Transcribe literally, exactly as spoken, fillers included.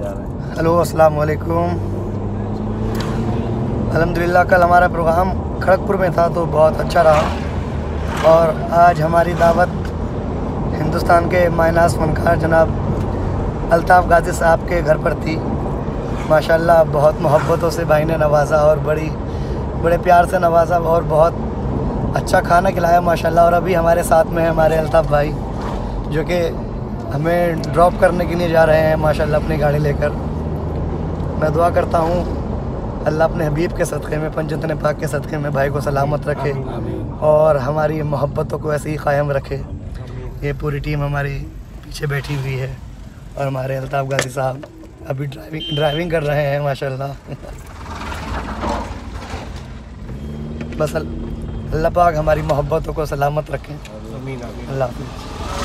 जा रहे हैं। हेलो अस्सलाम वालेकुम। अल्हम्दुलिल्लाह कल हमारा प्रोग्राम खड़गपुर में था तो बहुत अच्छा रहा और आज हमारी दावत हिंदुस्तान के मायनाज फनकार जनाब अल्ताफ़ गाज़ी साहब के घर पर थी। माशाल्लाह बहुत मोहब्बतों से भाई ने नवाज़ा और बड़ी बड़े प्यार से नवाज़ा और बहुत अच्छा खाना खिलाया माशाल्लाह। और अभी हमारे साथ में है हमारे अल्ताफ़ भाई जो कि हमें ड्रॉप करने के लिए जा रहे हैं माशाल्लाह अपनी गाड़ी लेकर। मैं दुआ करता हूँ अल्लाह अपने हबीब के सदक़े में पंजतन पाक के सदक़े में भाई को सलामत रखे और हमारी मोहब्बतों को ऐसे ही क़ायम रखे। ये पूरी टीम हमारी पीछे बैठी हुई है और हमारे अल्ताफ़ गाज़ी साहब अभी ड्राइविंग ड्राइविंग कर रहे हैं माशाल्लाह। बस अल्लाह पाक हमारी मोहब्बतों को सलामत रखें। अल्लाह हाफ़िज़।